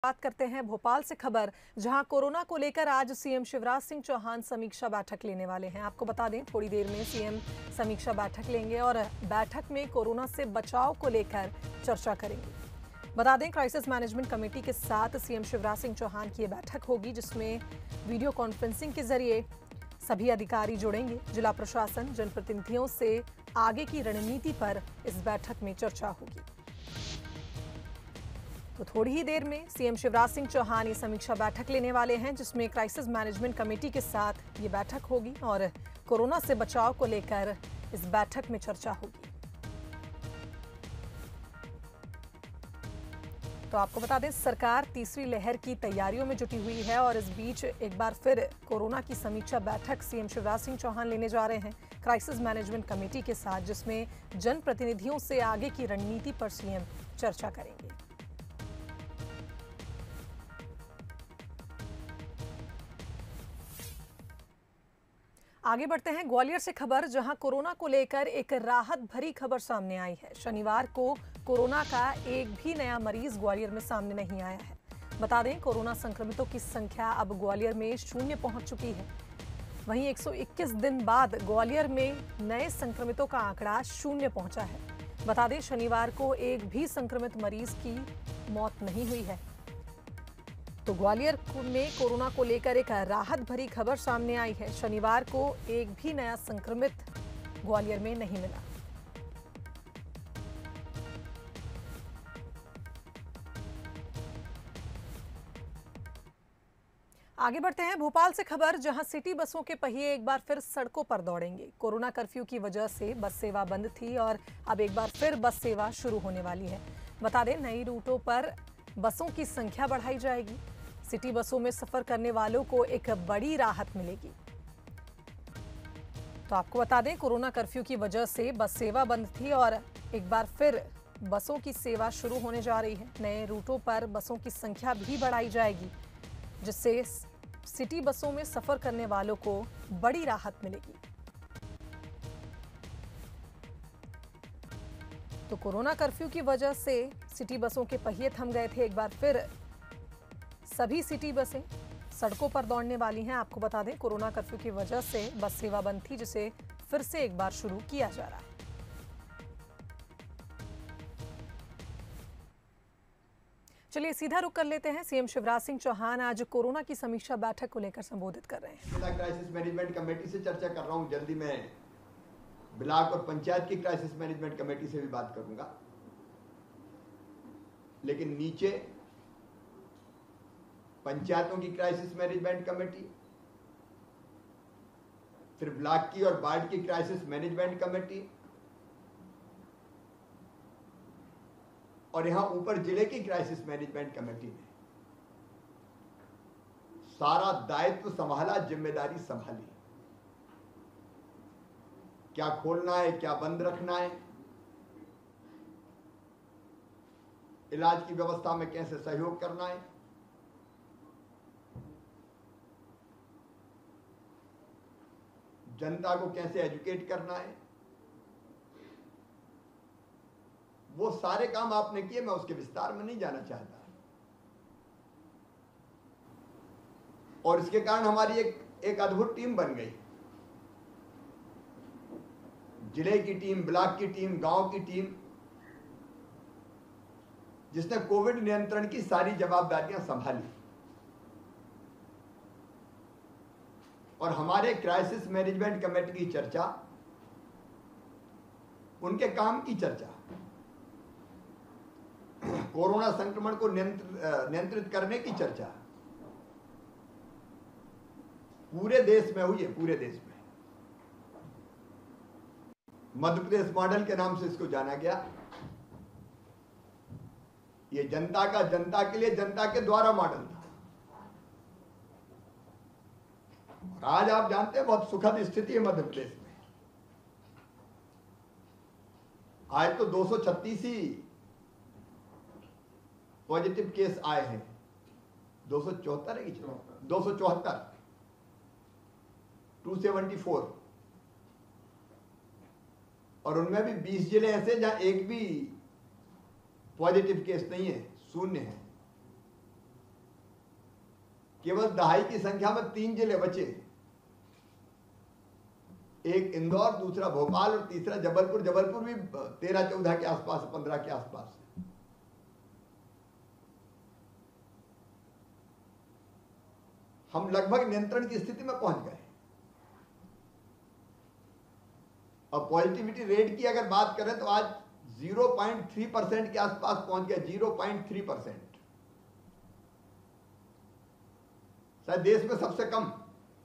बात करते हैं भोपाल से खबर, जहां कोरोना को लेकर आज सीएम शिवराज सिंह चौहान समीक्षा बैठक लेने वाले हैं। आपको बता दें, थोड़ी देर में सीएम समीक्षा बैठक लेंगे और बैठक में कोरोना से बचाव को लेकर चर्चा करेंगे। बता दें, क्राइसिस मैनेजमेंट कमेटी के साथ सीएम शिवराज सिंह चौहान की बैठक होगी, जिसमें वीडियो कॉन्फ्रेंसिंग के जरिए सभी अधिकारी जुड़ेंगे। जिला प्रशासन, जनप्रतिनिधियों से आगे की रणनीति पर इस बैठक में चर्चा होगी। तो थोड़ी ही देर में सीएम शिवराज सिंह चौहान ये समीक्षा बैठक लेने वाले हैं, जिसमें क्राइसिस मैनेजमेंट कमेटी के साथ ये बैठक होगी और कोरोना से बचाव को लेकर इस बैठक में चर्चा होगी। तो आपको बता दें, सरकार तीसरी लहर की तैयारियों में जुटी हुई है और इस बीच एक बार फिर कोरोना की समीक्षा बैठक सीएम शिवराज सिंह चौहान लेने जा रहे हैं क्राइसिस मैनेजमेंट कमेटी के साथ, जिसमें जनप्रतिनिधियों से आगे की रणनीति पर सीएम चर्चा करेंगे। आगे बढ़ते हैं ग्वालियर से खबर, जहां कोरोना को लेकर एक राहत भरी खबर सामने आई है। शनिवार को कोरोना का एक भी नया मरीज ग्वालियर में सामने नहीं आया है। बता दें, कोरोना संक्रमितों की संख्या अब ग्वालियर में 0 पहुंच चुकी है। वहीं 121 दिन बाद ग्वालियर में नए संक्रमितों का आंकड़ा 0 पहुंचा है। बता दें, शनिवार को एक भी संक्रमित मरीज की मौत नहीं हुई है। तो ग्वालियर में कोरोना को लेकर एक राहत भरी खबर सामने आई है। शनिवार को एक भी नया संक्रमित ग्वालियर में नहीं मिला। आगे बढ़ते हैं भोपाल से खबर, जहां सिटी बसों के पहिए एक बार फिर सड़कों पर दौड़ेंगे। कोरोना कर्फ्यू की वजह से बस सेवा बंद थी और अब एक बार फिर बस सेवा शुरू होने वाली है। बता दें, नई रूटों पर बसों की संख्या बढ़ाई जाएगी। सिटी बसों में सफर करने वालों को एक बड़ी राहत मिलेगी। तो आपको बता दें, कोरोना कर्फ्यू की वजह से बस सेवा बंद थी और एक बार फिर बसों की सेवा शुरू होने जा रही है। नए रूटों पर बसों की संख्या भी बढ़ाई जाएगी, जिससे सिटी बसों में सफर करने वालों को बड़ी राहत मिलेगी। तो कोरोना कर्फ्यू की वजह से सिटी बसों के पहिए थम गए थे। एक बार फिर सभी सिटी बसें सड़कों पर दौड़ने वाली हैं। आपको बता दें, कोरोना कर्फ्यू की वजह से बस सेवा बंद थी, जिसे फिर से एक बार शुरू किया जा रहा है। चलिए सीधा रुक कर लेते हैं। सीएम शिवराज सिंह चौहान आज कोरोना की समीक्षा बैठक को लेकर संबोधित कर रहे हैं। जिला क्राइसिस मैनेजमेंट कमेटी से चर्चा कर रहा हूं। जल्दी मैं ब्लॉक और पंचायत की क्राइसिस मैनेजमेंट कमेटी से भी बात करूंगा। लेकिन नीचे पंचायतों की क्राइसिस मैनेजमेंट कमेटी, फिर ब्लॉक की और वार्ड की क्राइसिस मैनेजमेंट कमेटी, और यहां ऊपर जिले की क्राइसिस मैनेजमेंट कमेटी ने सारा दायित्व संभाला, जिम्मेदारी संभाली। क्या खोलना है, क्या बंद रखना है, इलाज की व्यवस्था में कैसे सहयोग करना है, जनता को कैसे एजुकेट करना है, वो सारे काम आपने किए। मैं उसके विस्तार में नहीं जाना चाहता। और इसके कारण हमारी एक अद्भुत टीम बन गई। जिले की टीम, ब्लॉक की टीम, गांव की टीम, जिसने कोविड नियंत्रण की सारी जवाबदारियां संभाली। और हमारे क्राइसिस मैनेजमेंट कमेटी की चर्चा, उनके काम की चर्चा, कोरोना संक्रमण को नियंत्रित करने की चर्चा पूरे देश में हुई है। पूरे देश में मध्य प्रदेश मॉडल के नाम से इसको जाना गया। ये जनता का, जनता के लिए, जनता के द्वारा मॉडल था। और आज आप जानते हैं, बहुत सुखद स्थिति है मध्य प्रदेश में। आज तो 236 ही पॉजिटिव केस आए हैं। 274 है कि 274, 274, और उनमें भी 20 जिले ऐसे जहां एक भी पॉजिटिव केस नहीं है, 0 है। केवल दहाई की संख्या में 3 जिले बचे, एक इंदौर, दूसरा भोपाल और तीसरा जबलपुर। जबलपुर भी 13-14 के आसपास, 15 के आसपास। हम लगभग नियंत्रण की स्थिति में पहुंच गए। और पॉजिटिविटी रेट की अगर बात करें तो आज 0.3% के आसपास पहुंच गया। 0.3%, शायद देश में सबसे कम।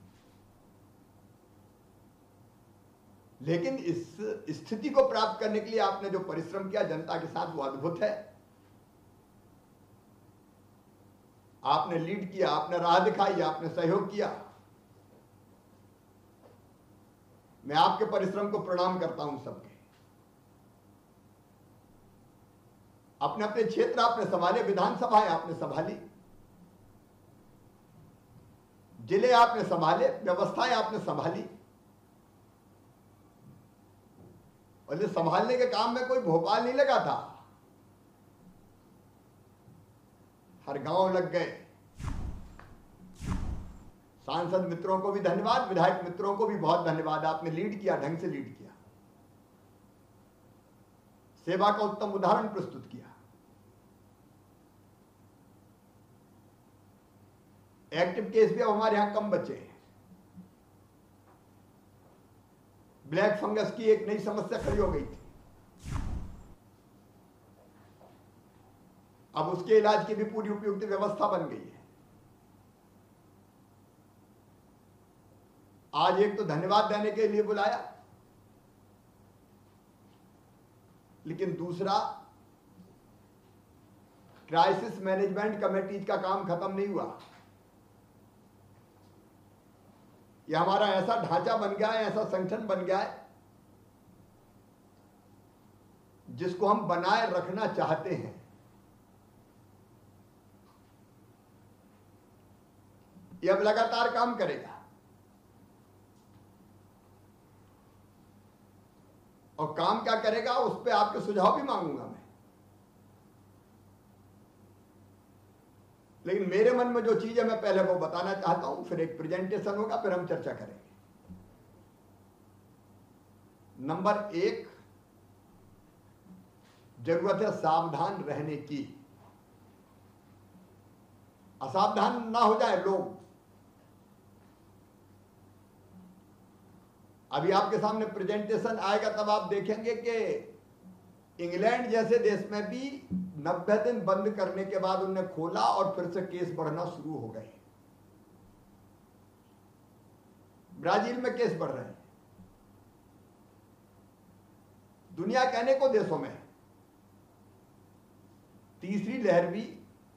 लेकिन इस स्थिति को प्राप्त करने के लिए आपने जो परिश्रम किया जनता के साथ, वो अद्भुत है। आपने लीड किया, आपने राह दिखाई, आपने सहयोग किया। मैं आपके परिश्रम को प्रणाम करता हूं सबके। अपने अपने क्षेत्र आपने संभाले, विधानसभाएं आपने संभाली, जिले आपने संभाले, व्यवस्थाएं आपने संभाली। और ये संभालने के काम में कोई भोपाल नहीं लगा था, हर गांव लग गए। सांसद मित्रों को भी धन्यवाद, विधायक मित्रों को भी बहुत धन्यवाद। आपने लीड किया, ढंग से लीड किया, सेवा का उत्तम उदाहरण प्रस्तुत किया। एक्टिव केस भी अब हमारे यहां कम बचे हैं। ब्लैक फंगस की एक नई समस्या खड़ी हो गई थी, अब उसके इलाज की भी पूरी उपयुक्त व्यवस्था बन गई है। आज एक तो धन्यवाद देने के लिए बुलाया, लेकिन दूसरा क्राइसिस मैनेजमेंट कमेटीज का काम खत्म नहीं हुआ। यह हमारा ऐसा ढांचा बन गया है, ऐसा संगठन बन गया है जिसको हम बनाए रखना चाहते हैं। यह अब लगातार काम करेगा और काम क्या करेगा उस पर आपके सुझाव भी मांगूंगा मैं। लेकिन मेरे मन में जो चीज है मैं पहले वो बताना चाहता हूं, फिर एक प्रेजेंटेशन होगा, फिर हम चर्चा करेंगे। नंबर 1, जरूरत है सावधान रहने की। असावधान ना हो जाए लोग। अभी आपके सामने प्रेजेंटेशन आएगा तब आप देखेंगे कि इंग्लैंड जैसे देश में भी 90 दिन बंद करने के बाद उन्होंने खोला और फिर से केस बढ़ना शुरू हो गए। ब्राजील में केस बढ़ रहे हैं। दुनिया के अनेकों देशों में तीसरी लहर भी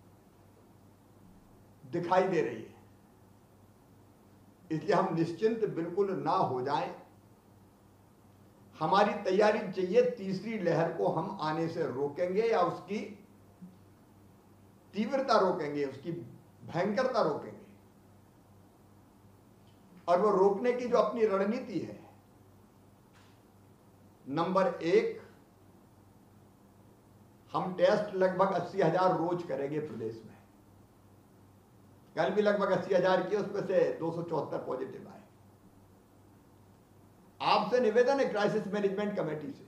दिखाई दे रही है। इसलिए हम निश्चिंत बिल्कुल ना हो जाएं। हमारी तैयारी चाहिए, तीसरी लहर को हम आने से रोकेंगे या उसकी तीव्रता रोकेंगे, उसकी भयंकरता रोकेंगे। और वो रोकने की जो अपनी रणनीति है, नंबर 1, हम टेस्ट लगभग 80,000 रोज करेंगे प्रदेश में। कल भी लगभग 80,000 किए, उसमें से 274 पॉजिटिव आए। आपसे निवेदन है क्राइसिस मैनेजमेंट कमेटी से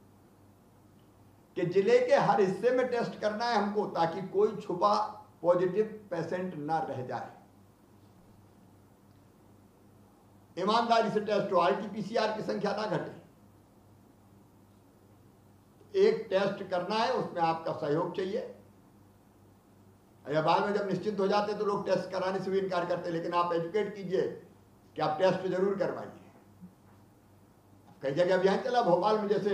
कि जिले के हर हिस्से में टेस्ट करना है हमको, ताकि कोई छुपा पॉजिटिव पेशेंट ना रह जाए। ईमानदारी से टेस्ट हो, आरटीपीसीआर की संख्या ना घटे। एक टेस्ट करना है, उसमें आपका सहयोग चाहिए। या बाद में जब निश्चित हो जाते तो लोग टेस्ट कराने से भी इनकार करते, लेकिन आप एजुकेट कीजिए कि आप टेस्ट जरूर करवाइए। कई जगह अभियान चला, भोपाल में जैसे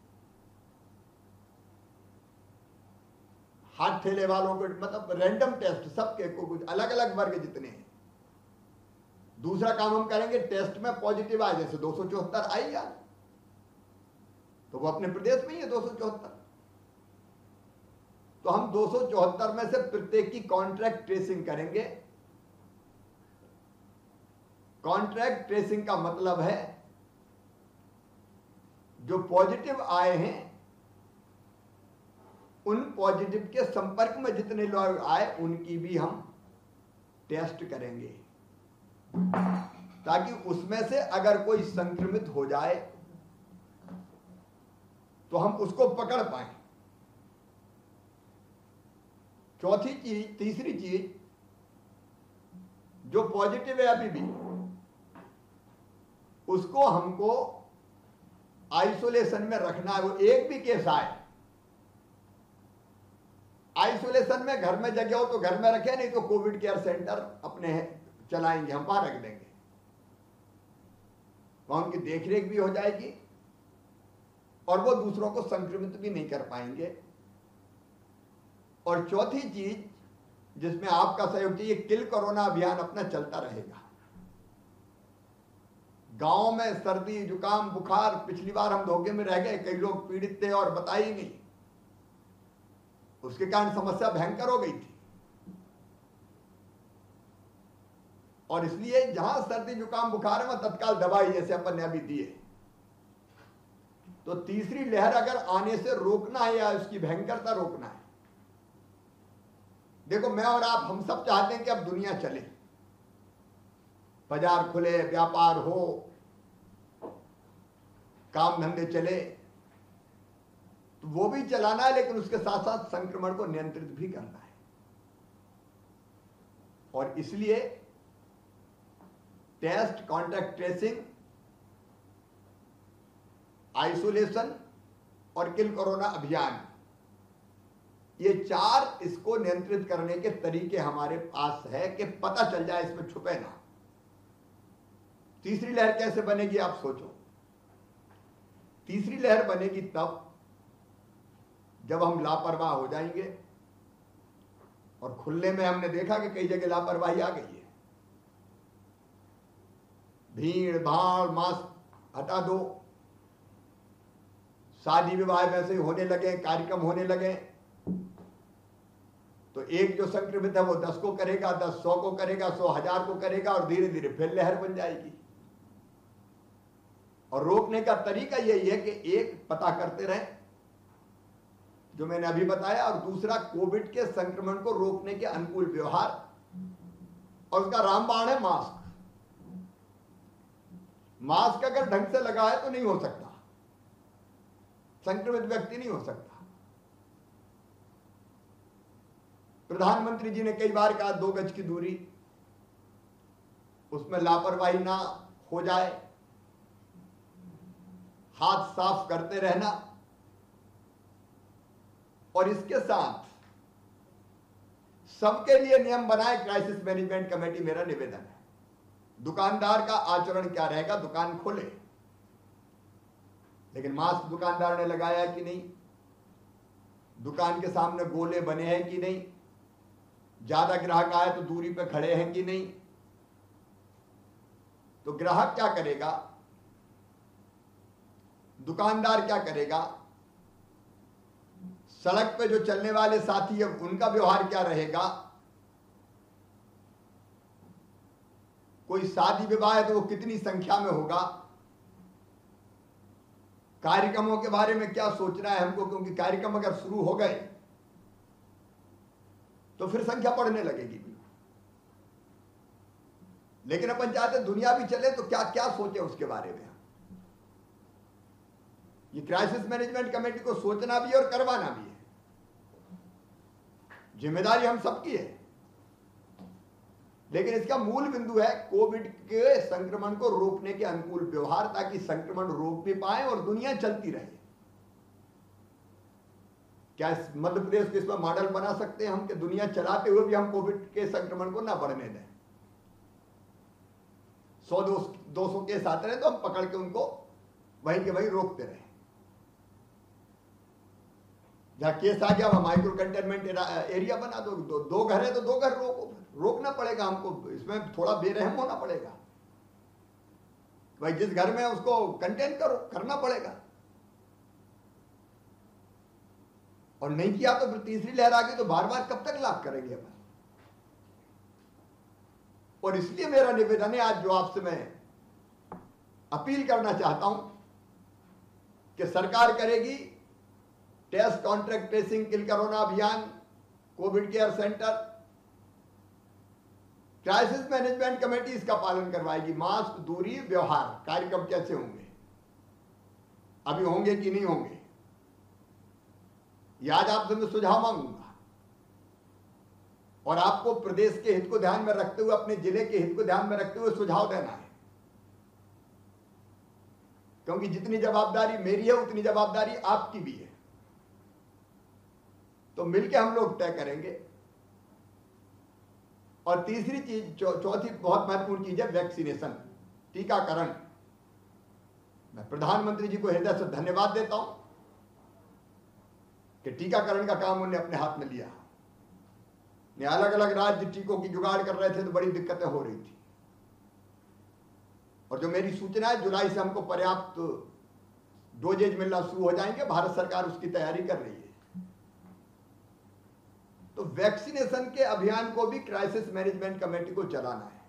हाथ ठेले वालों को मतलब रैंडम टेस्ट, सबके को कुछ अलग अलग वर्ग जितने हैं। दूसरा काम हम करेंगे, टेस्ट में पॉजिटिव आए, जैसे 274 आई यार, तो वो अपने प्रदेश में ही है 274। तो हम 274 में से प्रत्येक की कॉन्ट्रैक्ट ट्रेसिंग करेंगे। कॉन्ट्रैक्ट ट्रेसिंग का मतलब है जो पॉजिटिव आए हैं उन पॉजिटिव के संपर्क में जितने लोग आए उनकी भी हम टेस्ट करेंगे, ताकि उसमें से अगर कोई संक्रमित हो जाए तो हम उसको पकड़ पाए। चौथी चीज, तीसरी चीज, जो पॉजिटिव है अभी भी, उसको हमको आइसोलेशन में रखना है। वो एक भी केस आए, आइसोलेशन में घर में जगह हो तो घर में रखें, नहीं तो कोविड केयर सेंटर अपने चलाएंगे, हम वहां रख देंगे, वहां उनकी देखरेख भी हो जाएगी और वो दूसरों को संक्रमित भी नहीं कर पाएंगे। और चौथी चीज जिसमें आपका सहयोग चाहिए, किल कोरोना अभियान अपना चलता रहेगा। गांव में सर्दी जुकाम बुखार, पिछली बार हम धोखे में रह गए, कई लोग पीड़ित थे और बताई ही नहीं, उसके कारण समस्या भयंकर हो गई थी। और इसलिए जहां सर्दी जुकाम बुखार है वहां तत्काल दवाई, जैसे अपन ने अभी दी है। तो तीसरी लहर अगर आने से रोकना है या उसकी भयंकरता रोकना है, देखो मैं और आप हम सब चाहते हैं कि अब दुनिया चले, बाजार खुले, व्यापार हो, काम धंधे चले, तो वो भी चलाना है, लेकिन उसके साथ साथ संक्रमण को नियंत्रित भी करना है। और इसलिए टेस्ट, कॉन्टैक्ट ट्रेसिंग, आइसोलेशन और किल कोरोना अभियान, ये चार इसको नियंत्रित करने के तरीके हमारे पास है कि पता चल जाए, इसमें छुपे ना। तीसरी लहर कैसे बनेगी आप सोचो। तीसरी लहर बनेगी तब जब हम लापरवाह हो जाएंगे, और खुलने में हमने देखा कि कई जगह लापरवाही आ गई है। भीड़ भाड़, मास्क हटा दो, शादी विवाह वैसे होने लगे, कार्यक्रम होने लगे, तो एक जो संक्रमित है वो 10 को करेगा, 10 100 को करेगा, 100 1000 को करेगा, और धीरे धीरे फिर लहर बन जाएगी। और रोकने का तरीका यही है कि एक, पता करते रहें जो मैंने अभी बताया, और दूसरा कोविड के संक्रमण को रोकने के अनुकूल व्यवहार, और उसका रामबाण है मास्क। मास्क अगर ढंग से लगा है तो नहीं हो सकता, संक्रमित व्यक्ति नहीं हो सकता। प्रधानमंत्री जी ने कई बार कहा 2 गज की दूरी, उसमें लापरवाही ना हो जाए, हाथ साफ करते रहना। और इसके साथ सबके लिए नियम बनाए क्राइसिस मैनेजमेंट कमेटी, मेरा निवेदन है। दुकानदार का आचरण क्या रहेगा, दुकान खोले, लेकिन मास्क दुकानदार ने लगाया कि नहीं, दुकान के सामने गोले बने हैं कि नहीं, ज्यादा ग्राहक आए तो दूरी पे खड़े हैं कि नहीं। तो ग्राहक क्या करेगा, दुकानदार क्या करेगा, सड़क पे जो चलने वाले साथी है उनका व्यवहार क्या रहेगा, कोई शादी विवाह है तो वो कितनी संख्या में होगा, कार्यक्रमों के बारे में क्या सोचना है हमको, क्योंकि कार्यक्रम अगर शुरू हो गए तो फिर संख्या बढ़ने लगेगी। लेकिन अपन चाहते दुनिया भी चले तो क्या क्या सोचे उसके बारे में। ये क्राइसिस मैनेजमेंट कमेटी को सोचना भी है और करवाना भी है, जिम्मेदारी हम सबकी है। लेकिन इसका मूल बिंदु है कोविड के संक्रमण को रोकने के अनुकूल व्यवहार, ताकि संक्रमण रोक भी पाए और दुनिया चलती रहे। क्या इस मध्य प्रदेश को इसमें मॉडल बना सकते हैं हम कि दुनिया चलाते हुए भी हम कोविड के संक्रमण को ना बढ़ने दें। 100-200 केस आते रहे तो हम पकड़ के उनको वहीं के वहीं रोकते रहे। जहां केस आ गया वहां माइक्रो कंटेनमेंट एरिया बना दो, 2 घर है तो 2 घर रोकना पड़ेगा हमको। इसमें थोड़ा बेरहम होना पड़ेगा भाई, जिस घर में उसको कंटेन करना पड़ेगा। और नहीं किया तो फिर तीसरी लहर आ गई तो बार बार कब तक लाभ करेंगे अपन। और इसलिए मेरा निवेदन है आज जो आपसे मैं अपील करना चाहता हूं कि सरकार करेगी test, contract tracing, kill corona अभियान, covid care centre, crisis management committee इसका पालन करवाएगी। मास्क, दूरी, व्यवहार कार्यक्रम कैसे होंगे, अभी होंगे कि नहीं होंगे, ये आज आपसे मैं सुझाव मांगूंगा। और आपको प्रदेश के हित को ध्यान में रखते हुए, अपने जिले के हित को ध्यान में रखते हुए सुझाव देना है, क्योंकि जितनी जवाबदारी मेरी है उतनी जवाबदारी आपकी भी है। तो मिलकर हम लोग तय करेंगे। और तीसरी चीज, चौथी बहुत महत्वपूर्ण चीज है वैक्सीनेशन, टीकाकरण। मैं प्रधानमंत्री जी को हृदय से धन्यवाद देता हूं कि टीकाकरण का काम उन्होंने अपने हाथ में लिया। अलग अलग राज्य टीकों की जुगाड़ कर रहे थे तो बड़ी दिक्कतें हो रही थी। और जो मेरी सूचना है, जुलाई से हमको पर्याप्त डोजेज मिलना शुरू हो जाएंगे। भारत सरकार उसकी तैयारी कर रही है। तो वैक्सीनेशन के अभियान को भी क्राइसिस मैनेजमेंट कमेटी को चलाना है।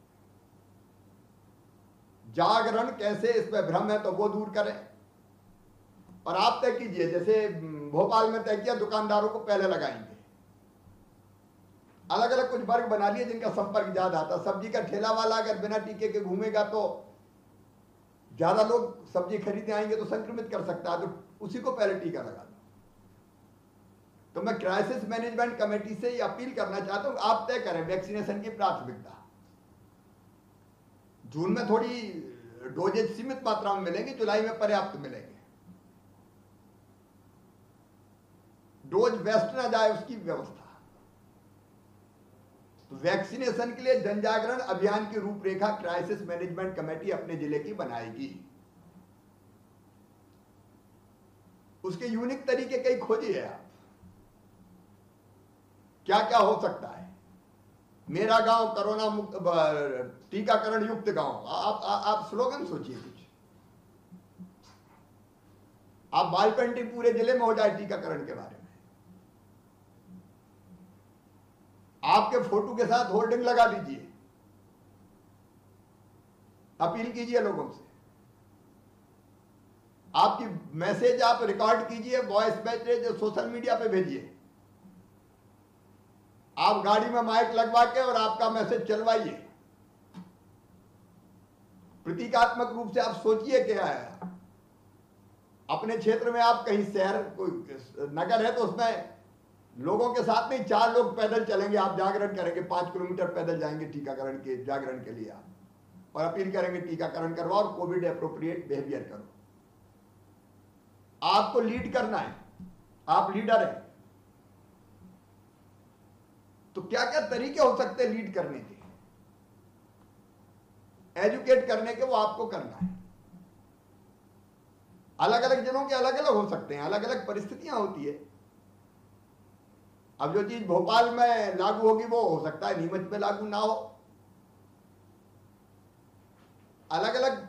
जागरण कैसे, इसमें भ्रम है तो वो दूर करें। और आप तय कीजिए, जैसे भोपाल में तय किया दुकानदारों को पहले लगाएंगे। अलग अलग कुछ वर्ग बना लिए जिनका संपर्क ज्यादा आता। सब्जी का ठेला वाला अगर बिना टीके के घूमेगा तो ज्यादा लोग सब्जी खरीदने आएंगे तो संक्रमित कर सकता है, तो उसी को पहले टीका लगा दो। तो मैं क्राइसिस मैनेजमेंट कमेटी से ये अपील करना चाहता हूं, आप तय करें वैक्सीनेशन की प्राथमिकता। जून में थोड़ी डोजेज सीमित मात्रा में मिलेंगे, जुलाई में पर्याप्त मिलेंगे। डोज वेस्ट ना जाए उसकी व्यवस्था। तो वैक्सीनेशन के लिए जनजागरण अभियान की रूपरेखा क्राइसिस मैनेजमेंट कमेटी अपने जिले की बनाएगी। उसके यूनिक तरीके कई खोजिए आप, क्या क्या हो सकता है। मेरा गांव कोरोना मुक्त, टीकाकरण युक्त गांव। आप स्लोगन सोचिए कुछ। आप वाल पेंटिंग पूरे जिले में हो जाए टीकाकरण के बारे में। आपके फोटो के साथ होर्डिंग लगा दीजिए, अपील कीजिए लोगों से। आपकी मैसेज आप रिकॉर्ड कीजिए, वॉइस मैसेज सोशल मीडिया पे भेजिए। आप गाड़ी में माइक लगवा के और आपका मैसेज चलवाइए। प्रतीकात्मक रूप से आप सोचिए क्या है। अपने क्षेत्र में आप कहीं शहर कोई नगर है तो उसमें लोगों के साथ नहीं, 4 लोग पैदल चलेंगे, आप जागरण करेंगे, 5 किलोमीटर पैदल जाएंगे टीकाकरण के जागरण के लिए आप, और अपील करेंगे टीकाकरण करवाओ और कोविड एप्रोप्रिएट बिहेवियर करो। आपको लीड करना है, आप लीडर हैं। तो क्या क्या तरीके हो सकते हैं लीड करने के, एजुकेट करने के, वो आपको करना है। अलग अलग जिलों के अलग अलग हो सकते हैं, अलग अलग परिस्थितियां होती है। अब जो चीज भोपाल में लागू होगी वो हो सकता है नीमच में लागू ना हो। अलग अलग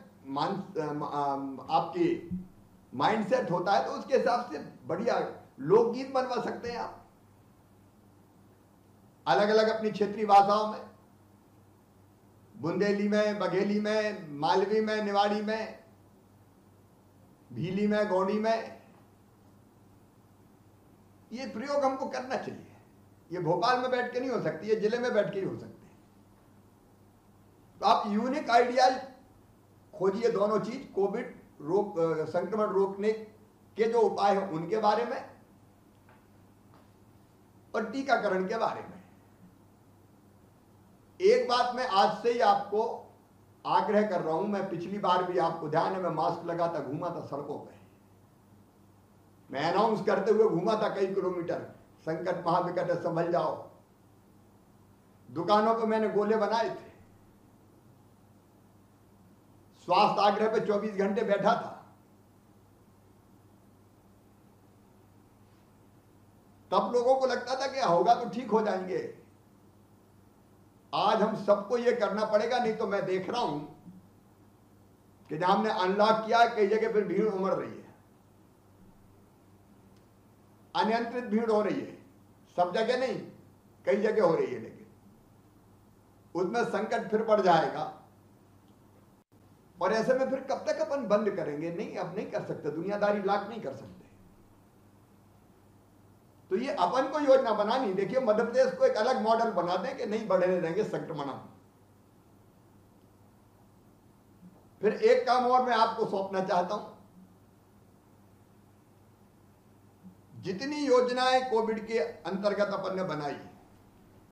आपकी माइंडसेट होता है, तो उसके हिसाब से बढ़िया लोकगीत बनवा सकते हैं आप अलग अलग अपनी क्षेत्रीय भाषाओं में। बुंदेली में, बघेली में, मालवी में, निवाड़ी में, भीली में, गौंडी में। ये प्रयोग हमको करना चाहिए। ये भोपाल में बैठ के नहीं हो सकती, ये जिले में बैठ के ही हो सकते हैं। तो आप यूनिक आइडियाज खोजिए, दोनों चीज, कोविड संक्रमण रोकने के जो उपाय हैं उनके बारे में और टीकाकरण के बारे में। एक बात मैं आज से ही आपको आग्रह कर रहा हूं, मैं पिछली बार भी आपको ध्यान है मैं मास्क लगाता घूमा था सड़कों पे, मैं अनाउंस करते हुए घूमा था कई किलोमीटर, संकट महाविकट है संभल जाओ। दुकानों पे मैंने गोले बनाए थे, स्वास्थ्य आग्रह पे 24 घंटे बैठा था। तब लोगों को लगता था कि होगा तो ठीक हो जाएंगे। आज हम सबको ये करना पड़ेगा, नहीं तो मैं देख रहा हूं कि जहां हमने अनलॉक किया कई जगह फिर भीड़ उमड़ रही है, अनियंत्रित भीड़ हो रही है। सब जगह नहीं, कई जगह हो रही है, लेकिन उसमें संकट फिर बढ़ जाएगा। और ऐसे में फिर कब तक अपन बंद करेंगे? नहीं, अब नहीं कर सकते, दुनियादारी लाख नहीं कर सकते। तो ये अपन को योजना बनानी, देखिए मध्य प्रदेश को एक अलग मॉडल बना दें कि नहीं बढ़ने देंगे संक्रमण। फिर एक काम और मैं आपको सौंपना चाहता हूं, जितनी योजनाएं कोविड के अंतर्गत अपन ने बनाई